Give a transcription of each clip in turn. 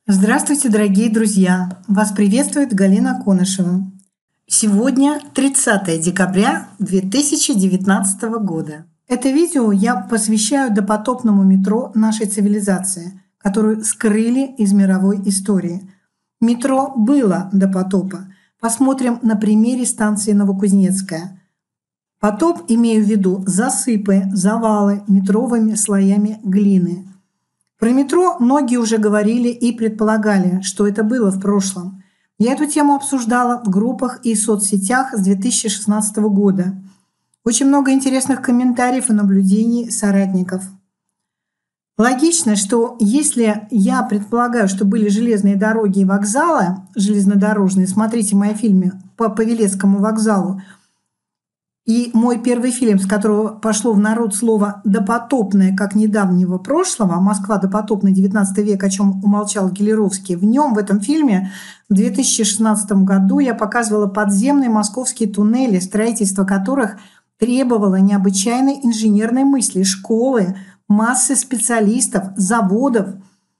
Здравствуйте, дорогие друзья! Вас приветствует Галина Конышева. Сегодня 30 декабря 2019 года. Это видео я посвящаю допотопному метро нашей цивилизации, которую скрыли из мировой истории. Метро было до потопа. Посмотрим на примере станции Новокузнецкая. Потоп имею в виду засыпы, завалы метровыми слоями глины. Про метро многие уже говорили и предполагали, что это было в прошлом. Я эту тему обсуждала в группах и соцсетях с 2016 года. Очень много интересных комментариев и наблюдений соратников. Логично, что если я предполагаю, что были железные дороги и вокзалы, железнодорожные, смотрите мои фильмы по Павелецкому вокзалу, и мой первый фильм, с которого пошло в народ слово «допотопное», как недавнего прошлого, «Москва допотопный, 19 век», о чем умолчал Гелеровский, в этом фильме в 2016 году я показывала подземные московские туннели, строительство которых требовало необычайной инженерной мысли, школы, массы специалистов, заводов,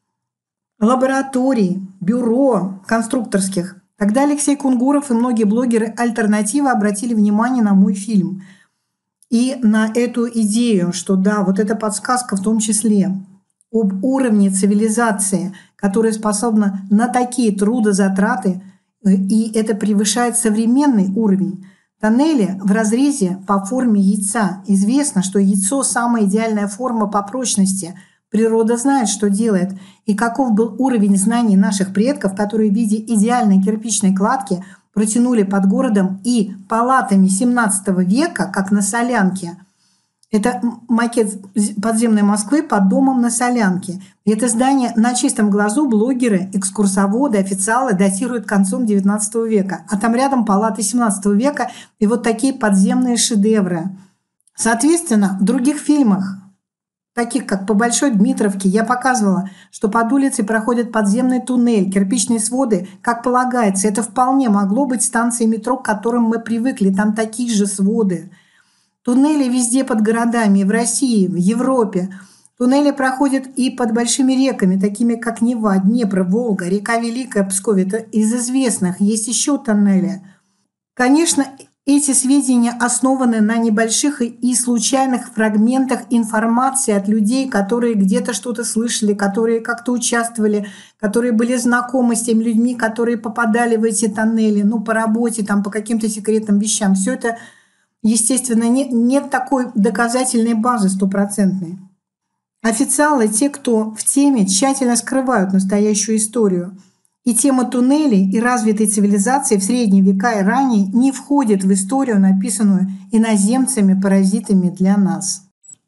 лабораторий, бюро конструкторских. Тогда Алексей Кунгуров и многие блогеры «Альтернативы» обратили внимание на мой фильм и на эту идею, что да, вот эта подсказка в том числе об уровне цивилизации, которая способна на такие трудозатраты, и это превышает современный уровень. Тоннели в разрезе по форме яйца. Известно, что яйцо – самая идеальная форма по прочности – природа знает, что делает, и каков был уровень знаний наших предков, которые в виде идеальной кирпичной кладки протянули под городом и палатами XVII века, как на Солянке. Это макет подземной Москвы под домом на Солянке. И это здание на чистом глазу блогеры, экскурсоводы, официалы датируют концом XIX века. А там рядом палаты XVII века и вот такие подземные шедевры. Соответственно, в других фильмах, таких как «По Большой Дмитровке», я показывала, что под улицей проходит подземный туннель, кирпичные своды, как полагается. Это вполне могло быть станцией метро, к которым мы привыкли. Там такие же своды. Туннели везде под городами, в России, в Европе. Туннели проходят и под большими реками, такими как Нева, Днепр, Волга, река Великая, Псков. Это из известных. Есть еще тоннели. Конечно, эти сведения основаны на небольших и случайных фрагментах информации от людей, которые где-то что-то слышали, которые как-то участвовали, которые были знакомы с теми людьми, которые попадали в эти тоннели, по работе, по каким-то секретным вещам. Все это, естественно, нет такой доказательной базы стопроцентной. Официалы, те, кто в теме, тщательно скрывают настоящую историю. И тема туннелей и развитой цивилизации в средние века и ранее не входит в историю, написанную иноземцами-паразитами для нас.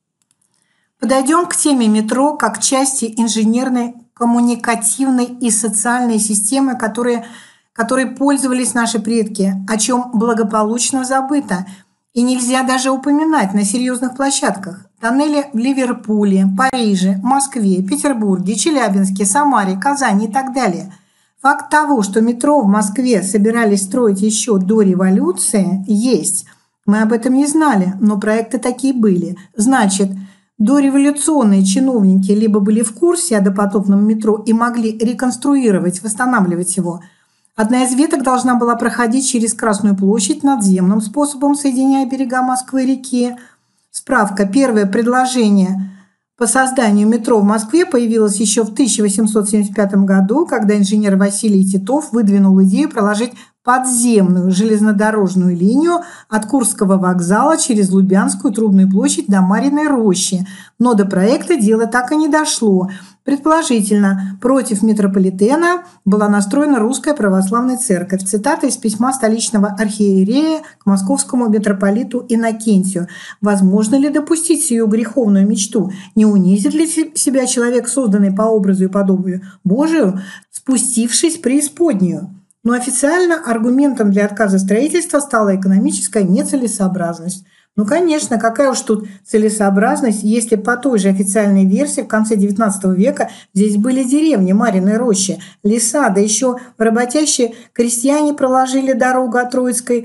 Подойдем к теме метро как части инженерной, коммуникативной и социальной системы, которой пользовались наши предки, о чем благополучно забыто. И нельзя даже упоминать на серьезных площадках. Тоннели в Ливерпуле, Париже, Москве, Петербурге, Челябинске, Самаре, Казани и так далее – факт того, что метро в Москве собирались строить еще до революции, есть. Мы об этом не знали, но проекты такие были. Значит, дореволюционные чиновники либо были в курсе о допотопном метро и могли реконструировать, восстанавливать его. Одна из веток должна была проходить через Красную площадь надземным способом, соединяя берега Москвы и реки. Справка. Первое предложение по созданию метро в Москве появилась еще в 1875 году, когда инженер Василий Титов выдвинул идею проложить подземную железнодорожную линию от Курского вокзала через Лубянскую Трубную площадь до Марьиной рощи. Но до проекта дело так и не дошло. Предположительно, против метрополитена была настроена Русская Православная Церковь. Цитата из письма столичного архиерея к московскому митрополиту Иннокентию. «Возможно ли допустить сию греховную мечту? Не унизит ли себя человек, созданный по образу и подобию Божию, спустившись в преисподнюю?» Но официально аргументом для отказа строительства стала экономическая нецелесообразность. Конечно, какая уж тут целесообразность, если по той же официальной версии в конце XIX века здесь были деревни, Марьиной рощи, леса, да еще работящие крестьяне проложили дорогу от Троицкой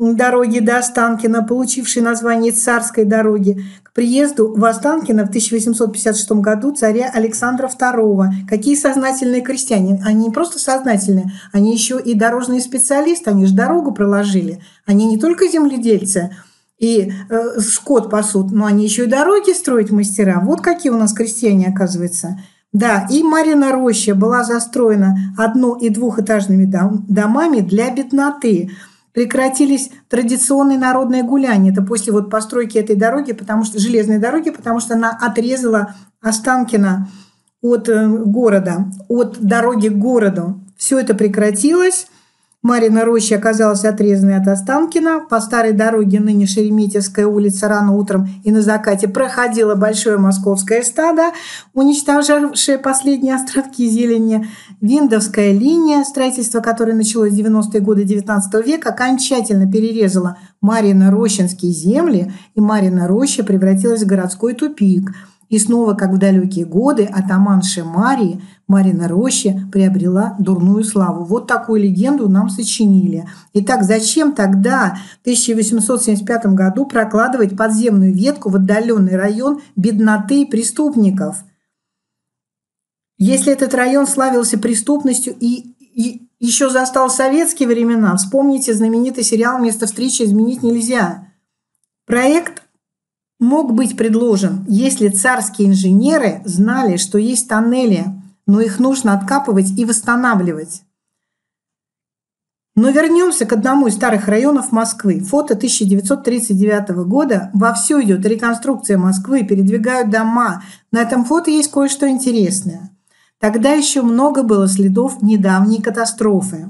дороги до Останкино, получившей название Царской дороги, к приезду в Останкино в 1856 году царя Александра II. Какие сознательные крестьяне. Они не просто сознательные, они еще и дорожные специалисты, они же дорогу проложили. Они не только земледельцы и скот пасут, но они еще и дороги строить мастера. Вот какие у нас крестьяне, оказывается. Да, и Марьина роща была застроена одно- и двухэтажными домами для бедноты. Прекратились традиционные народные гуляния. Это после вот постройки этой дороги, потому что железной дороги, потому что она отрезала Останкино от города, от дороги к городу. Все это прекратилось. Марьина роща оказалась отрезанной от Останкино. По старой дороге, ныне Шереметьевская улица, рано утром и на закате проходило большое московское стадо, уничтожавшее последние островки зелени. Виндовская линия, строительство которой началось в 90-е годы XIX века, окончательно перерезала Марьино-Рощинские земли, и Марьина роща превратилась в городской тупик. И снова, как в далекие годы, атаманши Марии, Марьина роща приобрела дурную славу. Вот такую легенду нам сочинили. Итак, зачем тогда в 1875 году прокладывать подземную ветку в отдаленный район бедноты и преступников? Если этот район славился преступностью и еще застал советские времена, вспомните знаменитый сериал «Место встречи изменить нельзя». Проект мог быть предложен, если царские инженеры знали, что есть тоннели, но их нужно откапывать и восстанавливать. Но вернемся к одному из старых районов Москвы. Фото 1939 года. Вовсю идет реконструкция Москвы, передвигают дома. На этом фото есть кое-что интересное. Тогда еще много было следов недавней катастрофы.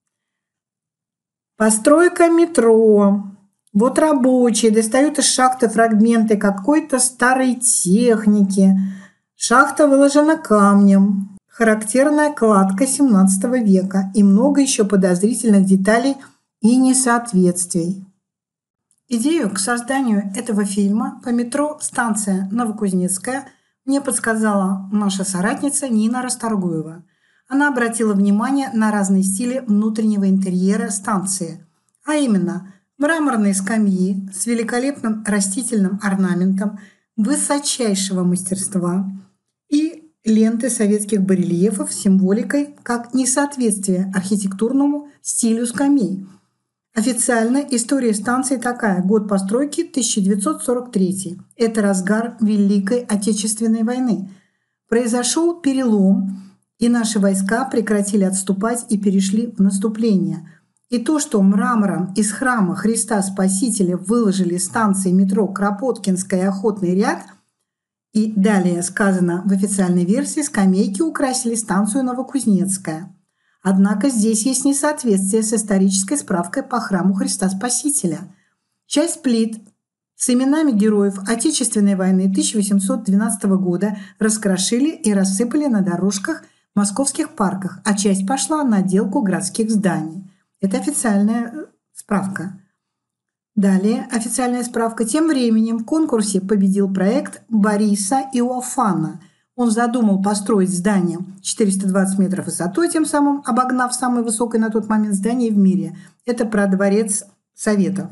Постройка метро. Вот рабочие достают из шахты фрагменты какой-то старой техники. Шахта выложена камнем. Характерная кладка XVII века и много еще подозрительных деталей и несоответствий. Идею к созданию этого фильма по метро станция Новокузнецкая мне подсказала наша соратница Нина Расторгуева. Она обратила внимание на разные стили внутреннего интерьера станции, а именно мраморные скамьи с великолепным растительным орнаментом высочайшего мастерства и ленты советских барельефов с символикой как несоответствие архитектурному стилю скамей. Официально история станции такая. Год постройки 1943. Это разгар Великой Отечественной войны. Произошел перелом, и наши войска прекратили отступать и перешли в наступление. И то, что мрамором из храма Христа Спасителя выложили станции метро Кропоткинская и Охотный ряд, и далее сказано в официальной версии, скамейки украсили станцию Новокузнецкая. Однако здесь есть несоответствие с исторической справкой по храму Христа Спасителя. Часть плит с именами героев Отечественной войны 1812 года раскрошили и рассыпали на дорожках в московских парках, а часть пошла на отделку городских зданий. Это официальная справка. Далее официальная справка. Тем временем в конкурсе победил проект Бориса Иофана. Он задумал построить здание 420 метров высотой, тем самым обогнав самое высокое на тот момент здание в мире. Это про Дворец Советов.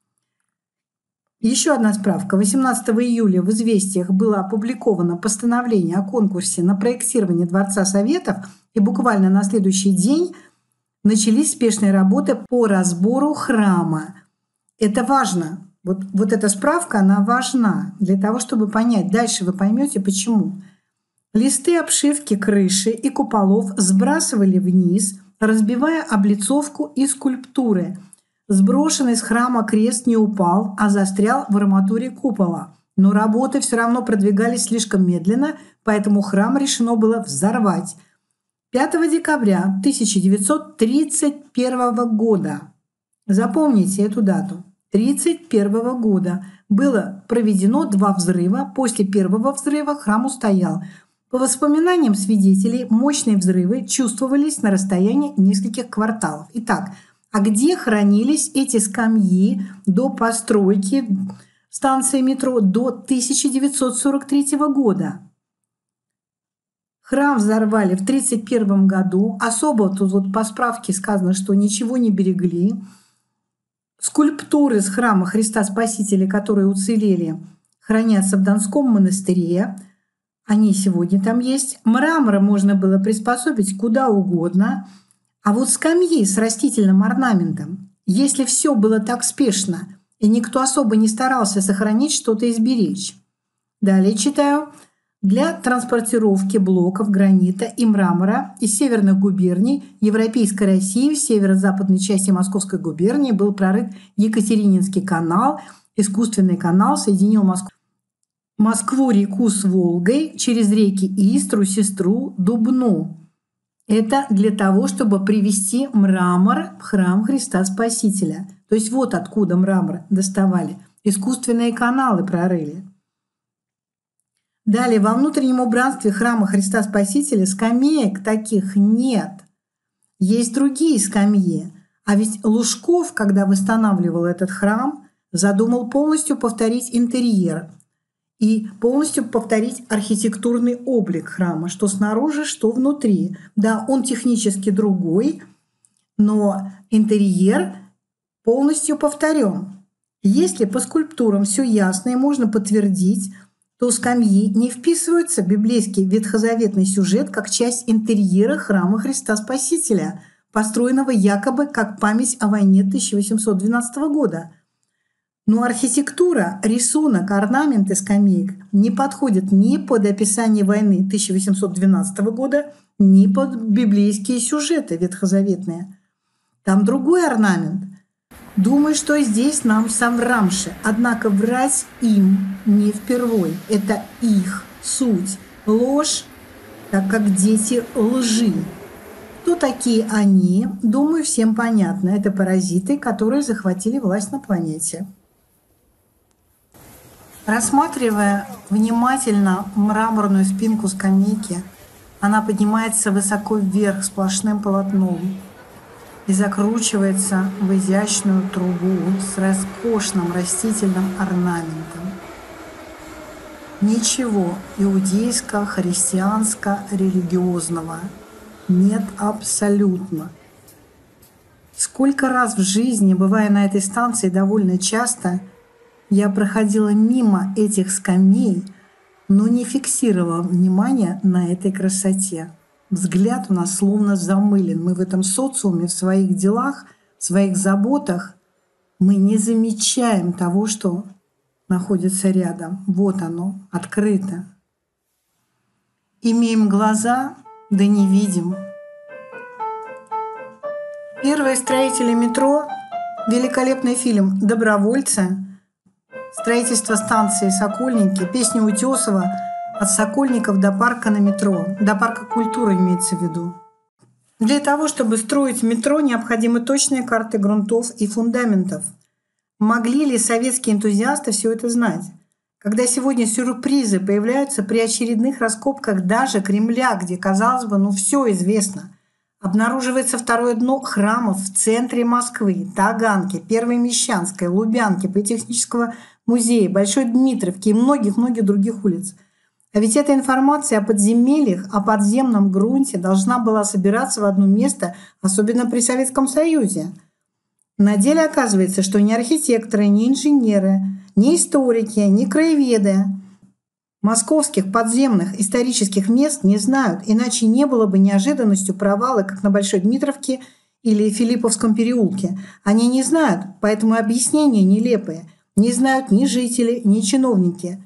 Еще одна справка. 18 июля в «Известиях» было опубликовано постановление о конкурсе на проектирование Дворца Советов, и буквально на следующий день начались спешные работы по разбору храма. Это важно. Вот эта справка, она важна для того, чтобы понять. Дальше вы поймете, почему. Листы обшивки крыши и куполов сбрасывали вниз, разбивая облицовку и скульптуры. Сброшенный с храма крест не упал, а застрял в арматуре купола. Но работы все равно продвигались слишком медленно, поэтому храм решено было взорвать. 5 декабря 1931 года, запомните эту дату, 1931 года было проведено 2 взрыва. После первого взрыва храм устоял. По воспоминаниям свидетелей, мощные взрывы чувствовались на расстоянии нескольких кварталов. Итак, а где хранились эти скамьи до постройки станции метро до 1943 года? Храм взорвали в 1931 году. Особо тут вот по справке сказано, что ничего не берегли. Скульптуры с храма Христа Спасителя, которые уцелели, хранятся в Донском монастыре. Они сегодня там есть. Мрамора можно было приспособить куда угодно. А вот скамьи с растительным орнаментом, если все было так спешно, и никто особо не старался сохранить что-то и сберечь. Далее читаю. Для транспортировки блоков гранита и мрамора из северных губерний Европейской России в северо-западной части Московской губернии был прорыт Екатерининский канал. Искусственный канал соединил Москву-реку с Волгой через реки Истру, Сестру, Дубну. Это для того, чтобы привезти мрамор в храм Христа Спасителя. То есть вот откуда мрамор доставали. Искусственные каналы прорыли. Далее, во внутреннем убранстве храма Христа Спасителя скамеек таких нет. Есть другие скамьи. А ведь Лужков, когда восстанавливал этот храм, задумал полностью повторить интерьер и полностью повторить архитектурный облик храма, что снаружи, что внутри. Да, он технически другой, но интерьер полностью повторен. Если по скульптурам все ясно и можно подтвердить, то скамьи не вписываются в библейский ветхозаветный сюжет как часть интерьера храма Христа Спасителя, построенного якобы как память о войне 1812 года. Но архитектура, рисунок, орнаменты скамеек не подходят ни под описание войны 1812 года, ни под библейские сюжеты ветхозаветные. Там другой орнамент. Думаю, что здесь нам соврамши, однако врать им не впервой. Это их суть. Ложь, так как дети лжи. Кто такие они, думаю, всем понятно. Это паразиты, которые захватили власть на планете. Рассматривая внимательно мраморную спинку скамейки, она поднимается высоко вверх сплошным полотном и закручивается в изящную трубу с роскошным растительным орнаментом. Ничего иудейско-христианско-религиозного нет абсолютно. Сколько раз в жизни, бывая на этой станции довольно часто, я проходила мимо этих скамей, но не фиксировала внимания на этой красоте. Взгляд у нас словно замылен. Мы в этом социуме, в своих делах, в своих заботах, мы не замечаем того, что находится рядом. Вот оно, открыто. Имеем глаза, да не видим. Первые строители метро, великолепный фильм «Добровольцы», строительство станции «Сокольники», песня Утесова «От Сокольников до парка на метро», до парка культуры имеется в виду. Для того, чтобы строить метро, необходимы точные карты грунтов и фундаментов. Могли ли советские энтузиасты все это знать? Когда сегодня сюрпризы появляются при очередных раскопках даже Кремля, где, казалось бы, все известно, обнаруживается второе дно храмов в центре Москвы, Таганки, Первой Мещанской, Лубянки, Политехнического музея, Большой Дмитровки и многих-многих других улиц. А ведь эта информация о подземельях, о подземном грунте должна была собираться в одно место, особенно при Советском Союзе. На деле оказывается, что ни архитекторы, ни инженеры, ни историки, ни краеведы московских подземных исторических мест не знают, иначе не было бы неожиданностью провала, как на Большой Дмитровке или Филипповском переулке. Они не знают, поэтому объяснения нелепые. Не знают ни жители, ни чиновники.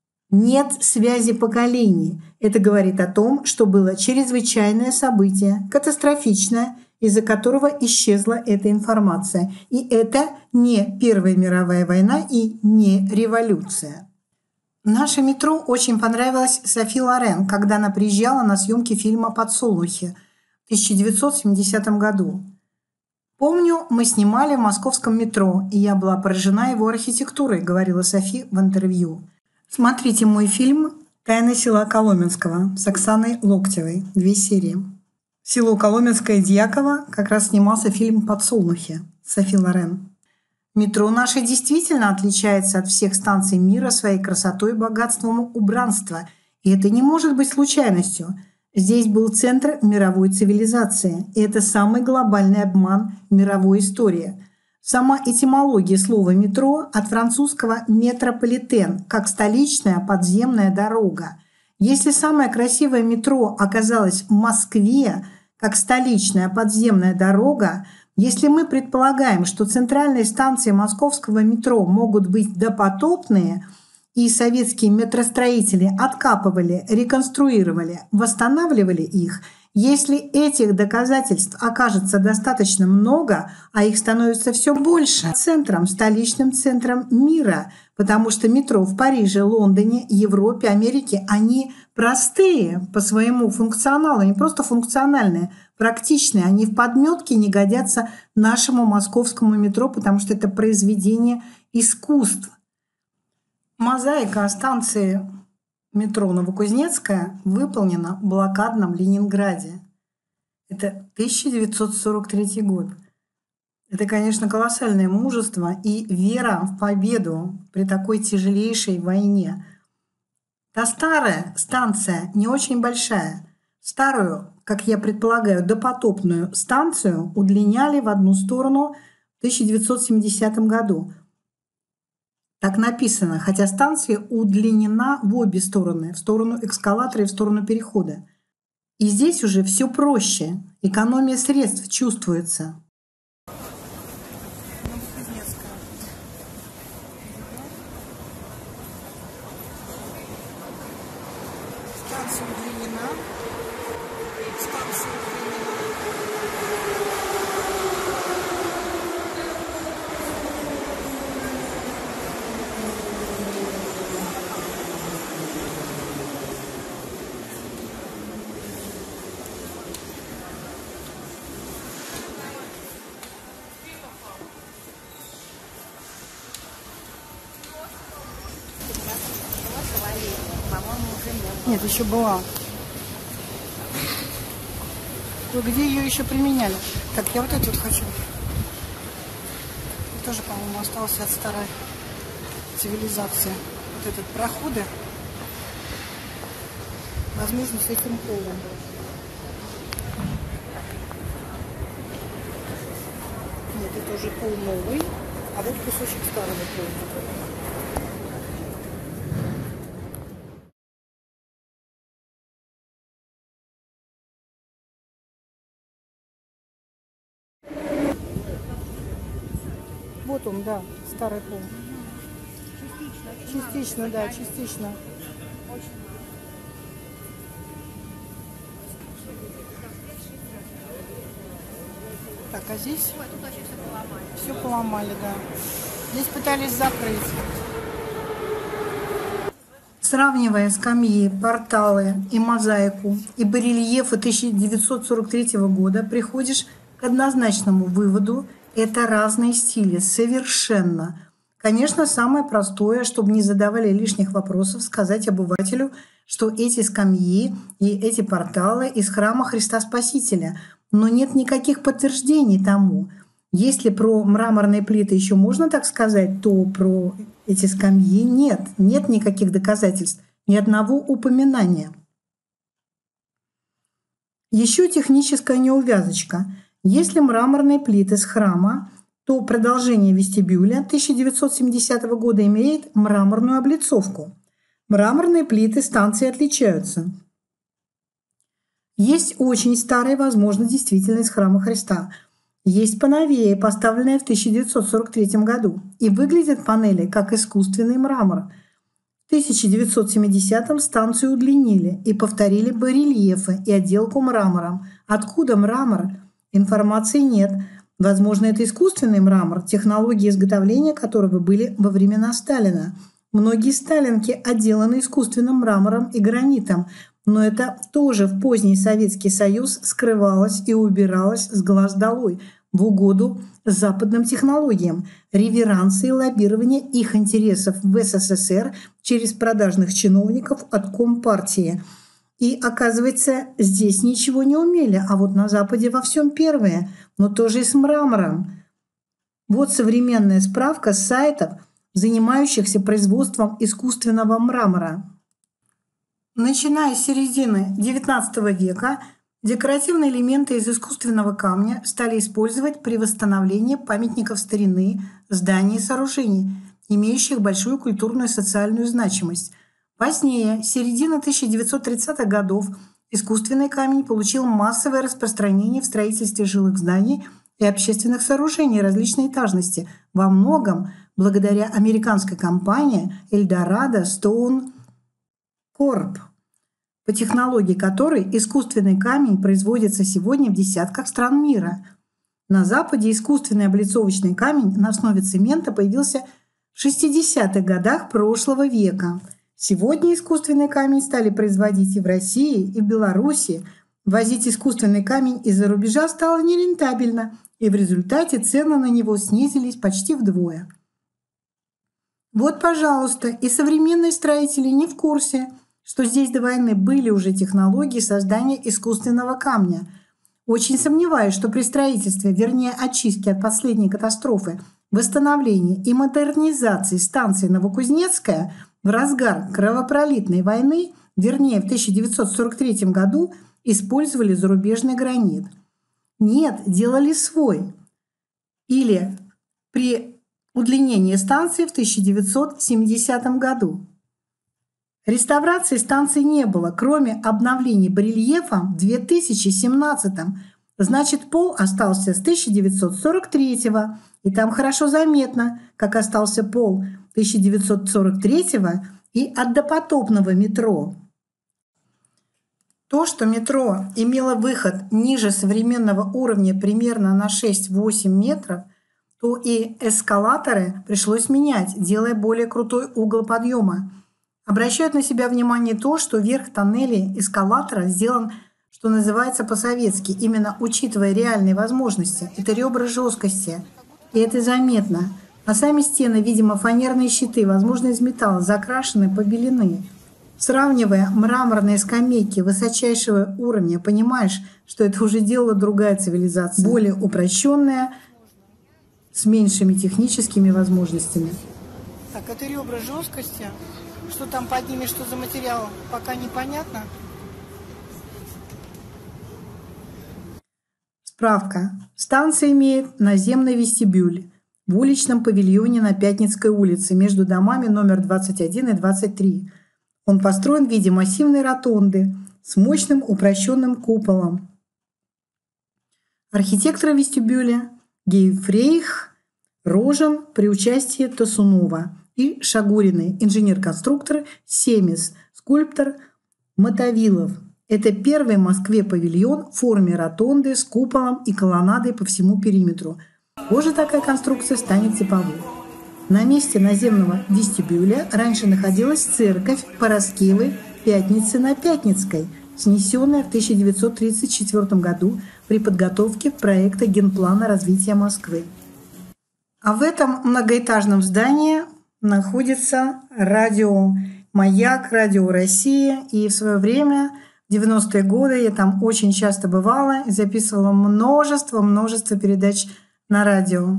Нет связи поколений. Это говорит о том, что было чрезвычайное событие, катастрофичное, из-за которого исчезла эта информация. И это не Первая мировая война и не революция. Наше метро очень понравилось Софи Лорен, когда она приезжала на съемки фильма «Подсолнухи» в 1970 году. «Помню, мы снимали в московском метро, и я была поражена его архитектурой», — говорила Софи в интервью. Смотрите мой фильм «Тайны села Коломенского» с Оксаной Локтевой. 2 серии. Село Коломенское Дьяково как раз снимался фильм «Подсолнухи» Софи Лорен. Метро наше действительно отличается от всех станций мира своей красотой и богатством убранства. И это не может быть случайностью. Здесь был центр мировой цивилизации. И это самый глобальный обман мировой истории. Сама этимология слова «метро» от французского «метрополитен» как столичная подземная дорога. Если самое красивое метро оказалось в Москве как столичная подземная дорога, если мы предполагаем, что центральные станции московского метро могут быть допотопные, и советские метростроители откапывали, реконструировали, восстанавливали их, если этих доказательств окажется достаточно много, а их становится все больше, центром, столичным центром мира, потому что метро в Париже, Лондоне, Европе, Америке, они простые по своему функционалу, они просто функциональные, практичные, они в подметке не годятся нашему московскому метро, потому что это произведение искусства. Мозаика станции метро Новокузнецкая выполнена в блокадном Ленинграде. Это 1943 год. Это, конечно, колоссальное мужество и вера в победу при такой тяжелейшей войне. Та старая станция не очень большая. Старую, как я предполагаю, допотопную станцию удлиняли в одну сторону в 1970 году. Так написано, хотя станция удлинена в обе стороны, в сторону эскалатора и в сторону перехода. И здесь уже все проще, экономия средств чувствуется. Станция удлинена. Станция удлинена. Нет, еще была. Где ее еще применяли? Так, я вот эту вот хочу. Это тоже, по-моему, остался от старой цивилизации. Вот этот проходы. Возможно, с этим полом. Нет, это уже пол новый, а вот кусочек старого пола. Вот он, да, старый пол. Частично, да, частично. Так, а здесь все поломали, да. Здесь пытались закрыть. Сравнивая скамьи, порталы и мозаику, и барельефы 1943 года, приходишь к однозначному выводу: это разные стили, совершенно. Конечно, самое простое, чтобы не задавали лишних вопросов, сказать обывателю, что эти скамьи и эти порталы из храма Христа Спасителя. Но нет никаких подтверждений тому. Если про мраморные плиты еще можно так сказать, то про эти скамьи нет. Нет никаких доказательств, ни одного упоминания. Еще техническая неувязочка. Если мраморные плиты с храма, то продолжение вестибюля 1970 года имеет мраморную облицовку. Мраморные плиты станции отличаются. Есть очень старые, возможно, действительно из храма Христа. Есть поновее, поставленные в 1943 году. И выглядят панели как искусственный мрамор. В 1970-м станцию удлинили и повторили барельефы и отделку мрамором. Откуда мрамор? Информации нет. Возможно, это искусственный мрамор, технологии изготовления которого были во времена Сталина. Многие сталинки отделаны искусственным мрамором и гранитом, но это тоже в поздний Советский Союз скрывалось и убиралось с глаз долой в угоду западным технологиям, реверансы и лоббирование их интересов в СССР через продажных чиновников от Компартии. И оказывается, здесь ничего не умели, а вот на Западе во всем первые, но тоже и с мрамором. Вот современная справка с сайтов, занимающихся производством искусственного мрамора. Начиная с середины XIX века Декоративные элементы из искусственного камня стали использовать при восстановлении памятников старины, зданий и сооружений, имеющих большую культурную и социальную значимость. Позднее, с середины 1930-х годов, искусственный камень получил массовое распространение в строительстве жилых зданий и общественных сооружений различной этажности, во многом благодаря американской компании Eldorado Stone Corp., по технологии которой искусственный камень производится сегодня в десятках стран мира. На Западе искусственный облицовочный камень на основе цемента появился в 60-х годах прошлого века. Сегодня искусственный камень стали производить и в России, и в Беларуси. Возить искусственный камень из-за рубежа стало нерентабельно, и в результате цены на него снизились почти вдвое. Вот, пожалуйста, и современные строители не в курсе, что здесь до войны были уже технологии создания искусственного камня. Очень сомневаюсь, что при строительстве, вернее очистке от последней катастрофы, восстановлении и модернизации станции Новокузнецкая в разгар кровопролитной войны, вернее в 1943 году, использовали зарубежный гранит. Нет, делали свой. Или при удлинении станции в 1970 году. Реставрации станции не было, кроме обновлений барельефа в 2017. Значит, пол остался с 1943, и там хорошо заметно, как остался пол 1943 и от допотопного метро. То, что метро имело выход ниже современного уровня примерно на 6-8 метров, то и эскалаторы пришлось менять, делая более крутой угол подъема. Обращают на себя внимание то, что верх тоннелей эскалатора сделан, что называется, по-советски, именно учитывая реальные возможности. Это ребра жесткости, и это заметно. А сами стены, видимо, фанерные щиты, возможно, из металла, закрашены, побелены. Сравнивая мраморные скамейки высочайшего уровня, понимаешь, что это уже делала другая цивилизация, более упрощенная, с меньшими техническими возможностями. Так, это ребра жесткости. Что там под ними, что за материал, пока непонятно. Справка. Станция имеет наземный вестибюль в уличном павильоне на Пятницкой улице между домами номер 21 и 23. Он построен в виде массивной ротонды с мощным упрощенным куполом. Архитектор вестибюля Гейфрейх Рожен при участии Тосунова и Шагуриной, инженер-конструктор Семис, скульптор Мотовилов. Это первый в Москве павильон в форме ротонды с куполом и колоннадой по всему периметру. Позже такая конструкция станет типовой. На месте наземного вестибюля раньше находилась церковь Параскевы Пятницы на Пятницкой, снесенная в 1934 году при подготовке проекта генплана развития Москвы. А в этом многоэтажном здании находится радио «Маяк», радио «Россия». И в свое время, в 90-е годы, я там очень часто бывала и записывала множество передач на радио.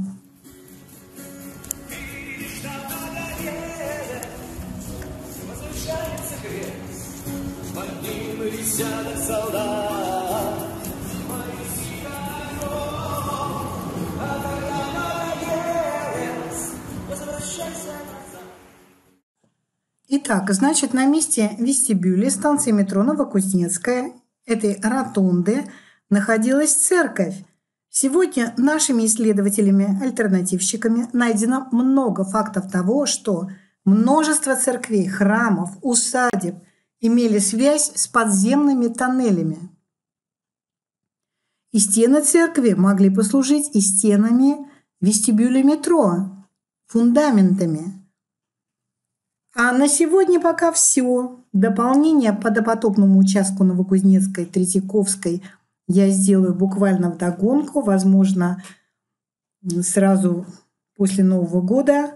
Итак, значит, на месте вестибюля станции метро Новокузнецкая, этой ротонды, находилась церковь. Сегодня нашими исследователями-альтернативщиками найдено много фактов того, что множество церквей, храмов, усадеб имели связь с подземными тоннелями. И стены церкви могли послужить и стенами вестибюля метро, фундаментами. А на сегодня пока все. Дополнение по допотопному участку Новокузнецкой, Третьяковской я сделаю буквально вдогонку, возможно, сразу после Нового года.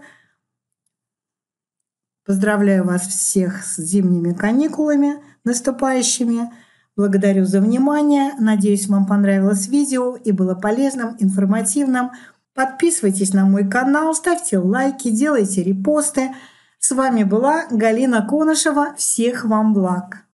Поздравляю вас всех с зимними каникулами наступающими. Благодарю за внимание. Надеюсь, вам понравилось видео и было полезным, информативным. Подписывайтесь на мой канал, ставьте лайки, делайте репосты. С вами была Галина Конышева. Всех вам благ!